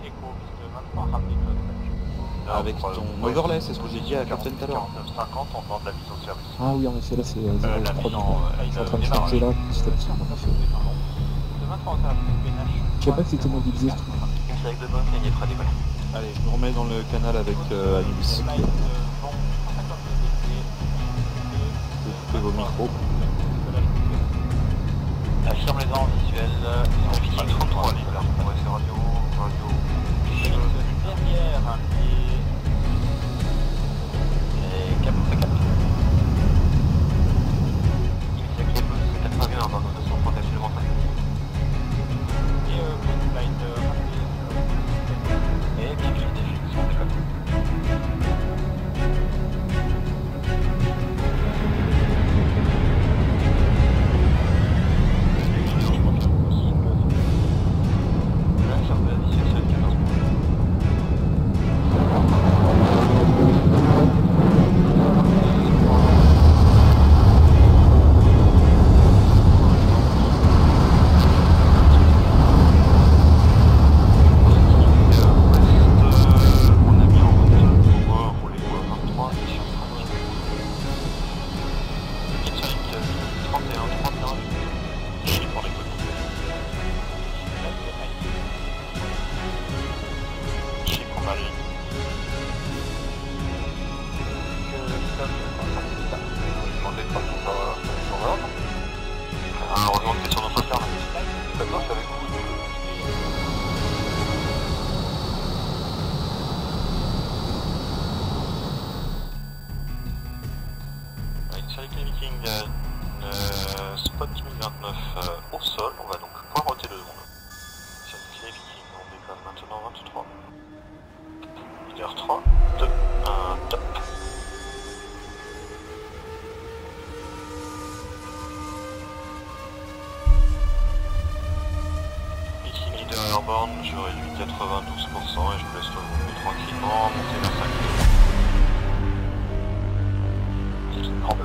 Avec ton overlay, c'est ce que j'ai dit à Captain tout à l'heure. 50, on tente la mise au service. Ah oui, en effet, là c'est 0,3. La mise Je suis en train de charger là, petit à petit. Je sais pas si c'était modélisé ce truc. Avec de bonnes lignes, fera décoller. Allez, je me remets dans le canal avec Anubis. Coupez vos micros. Affirme les en visuel, Viking 33, Nicolas. Ouais, c'est radio. Derrière et cap, ça capte. Initial cable, c'est 81 dans notre centre absolument pas. Et Light et puis définition décolle. Spot 1029 au sol, on va donc poireauter 2 secondes. Certifié Viking, on décolle maintenant 23. Leader 3, 2, 1, top. Viking leader airborne, je réduis 92% et je vous laisse remonter tranquillement, monter vers 5. Viking 32.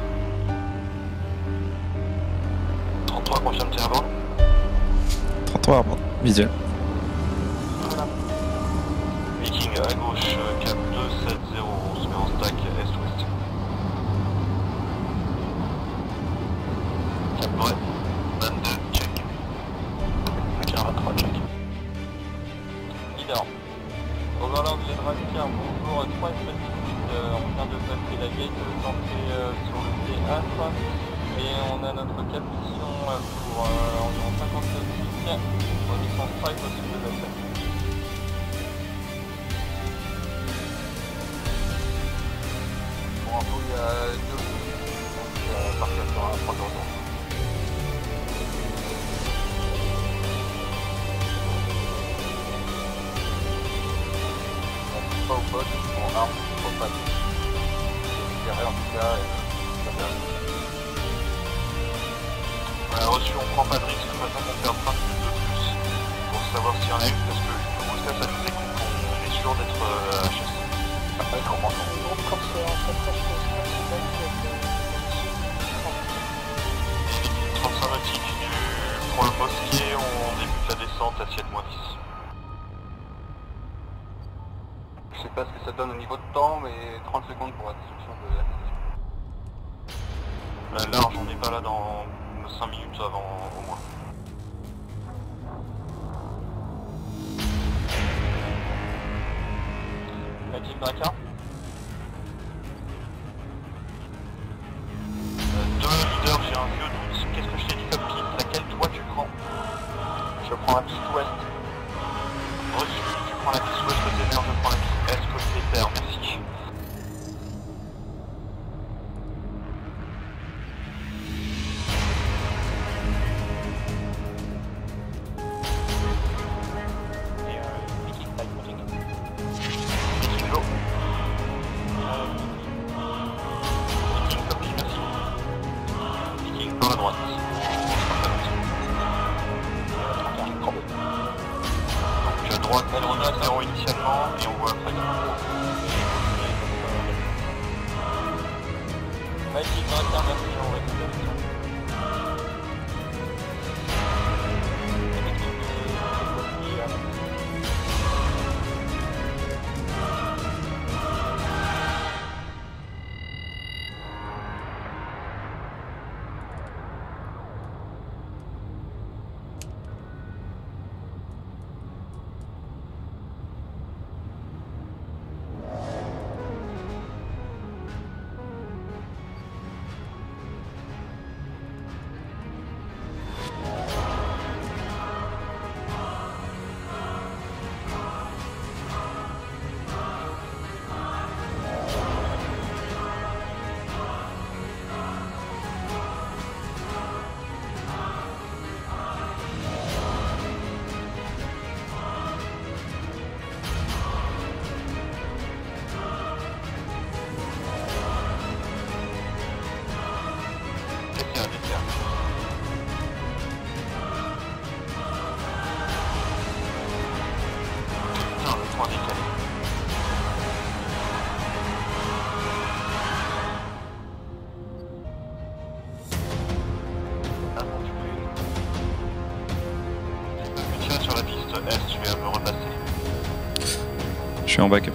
33, confirme tir airborne. 33 airborne, visuel. Voilà. Viking à gauche, cap 270, on se met en stack est-ouest. Cap droit, 22, check. Ok, 23, check. Leader. Overlord, j'ai Dravicar, bonjour, 3 espèces on vient de passer la gate d'entrée sur le théâtre. Et on a notre cap mission pour environ 50 nautiques, mission strike au sud de la scène. Pour info, il y a 2 donc partir sur un 3 de retour. On ne pas au poste, on arme, on pas de derrière en tout cas, et ça fait un peu. Reçu, on prend pas de risque, de toute façon on perd 20 minutes de plus pour savoir s'il y en a une, parce que comme ça, ça nous écoute qu'on est sûr d'être HS. Après, comment on comme c'est en fait c'est 35 nautiques du point mosquée, on débute la descente à 7-10. Je sais pas ce que ça donne au niveau de temps, mais 30 secondes pour la destruction de la large, on n'est pas là dans 5 minutes avant au moins. La team Draka. 2 leaders, j'ai un vieux doute. Qu'est-ce que je t'ai dit comme piste? Laquelle toi tu prends? Je prends la piste ouest. Reçu, tu prends la piste ouest côté nord, je prends la piste est côté terre, merci. Elle en a 0 initialement et on voit après. Magic dans merci, on récupère. me repasser. Je suis en backup.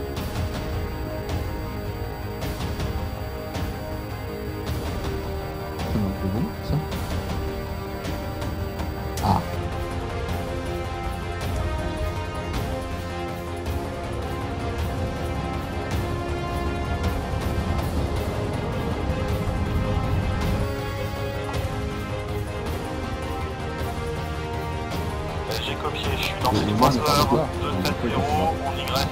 C'est bon, ça. Ah. J'ai copié, je suis dans Mais le moi, c'est pas croiseur d'accord. 270, on Y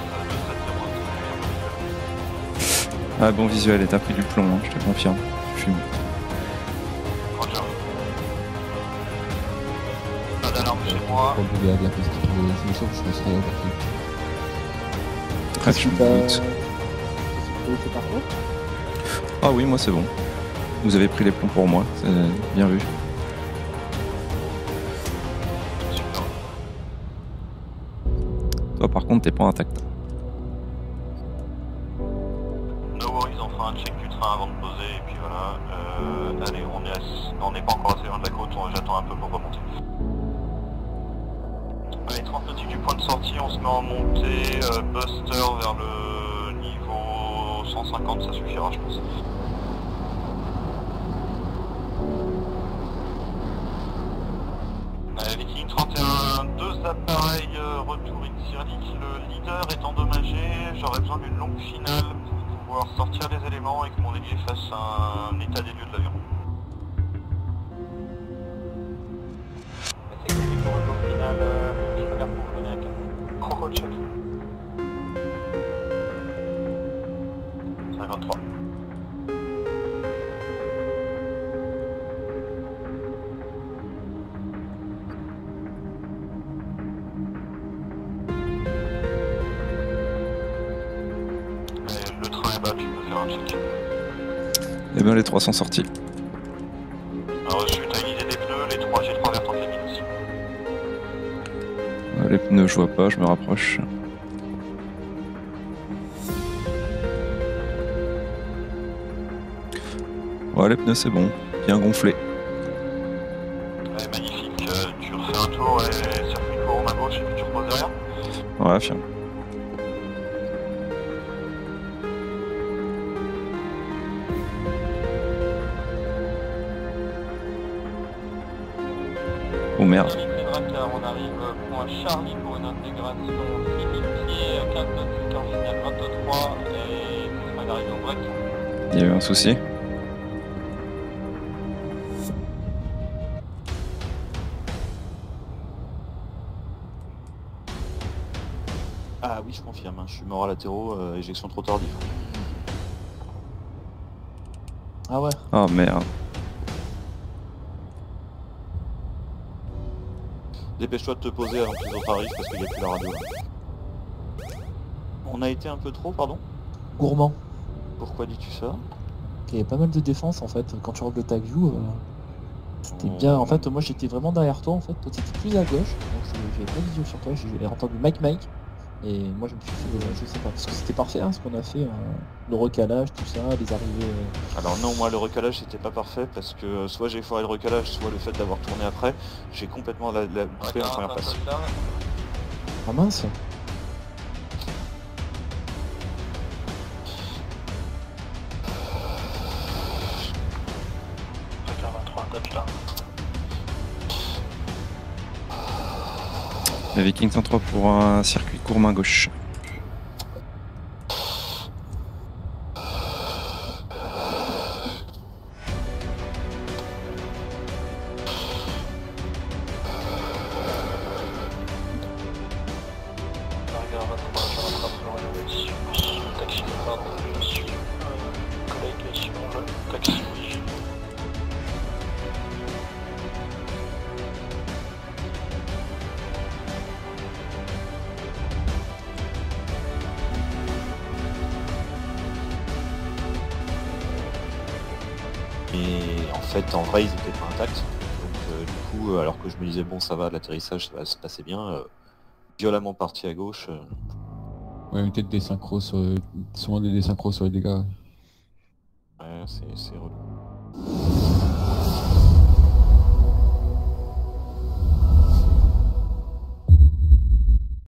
270. Ah bon visuel, et t'as pris du plomb, hein, je te confirme. Tu fumes. Roger. Pas d'alarme chez moi. Pas de dégâts, parce que je me sens que je serais là. Ah, tu me doutes. C'est par contre. Ah oui, moi c'est bon. Vous avez pris les plombs pour moi, c'est bien vu. Super. Toi par contre, t'es pas intact. No worries, on fera un check du train avant de poser et puis voilà. Allez, on n'est pas encore assez loin de la côte, j'attends un peu pour remonter. Allez, 30 nautiques du point de sortie, on se met en montée, buster vers le niveau 150, ça suffira je pense. Viking 31, deux appareils retour Xirlik, le leader est endommagé, j'aurais besoin d'une longue finale pour pouvoir sortir les éléments et que mon ailier fasse un état des lieux de l'avion. C'est critique le retour final, je regarde pour venir avec un croco check. 53. Le train est bas, tu peux faire un check. Et bien les trois sont sortis. Alors je t'as une idée des pneus, les trois, j'ai 3 vertes en cabine aussi. Les pneus, je vois pas, je me rapproche. Ouais, les pneus c'est bon, bien gonflé. Magnifique, tu refais un tour et circuit court à gauche et puis tu reposes derrière. Ouais, affirme. Oh merde. On arrive point Charlie pour une intégration 6000 pieds, 15 nautiques en finale 23 et ce sera d'arriver au break. Il y a eu un souci. Ah oui, je confirme, hein, je suis mort à latéraux, éjection trop tardive. Ah ouais. Oh merde. Dépêche-toi de te poser avant que les autres arrivent parce qu'il n'y a plus la radio là. On a été un peu trop, pardon? Gourmand. Pourquoi dis-tu ça? Il y avait pas mal de défense en fait. Quand tu regardes le tag view, c'était bien. En fait, moi j'étais vraiment derrière toi en fait. Toi t'étais plus à gauche. Donc j'avais pas les yeux sur toi. J'ai entendu Mike. Et moi je me suis fait, je sais pas, parce que c'était parfait hein, ce qu'on a fait, le recalage, tout ça, les arrivées. Alors non, moi le recalage c'était pas parfait parce que soit j'ai foiré le recalage, soit le fait d'avoir tourné après, j'ai complètement loupé la première place. Ah mince. Les Vikings 103 pour un circuit court main gauche. Et en fait, en vrai, ils étaient pas intacts. Donc du coup, alors que je me disais, bon, ça va, l'atterrissage, ça va se passer bien, violemment parti à gauche. Ouais, mais peut-être des synchros sur... souvent des désynchros sur les dégâts. Ouais, c'est relou.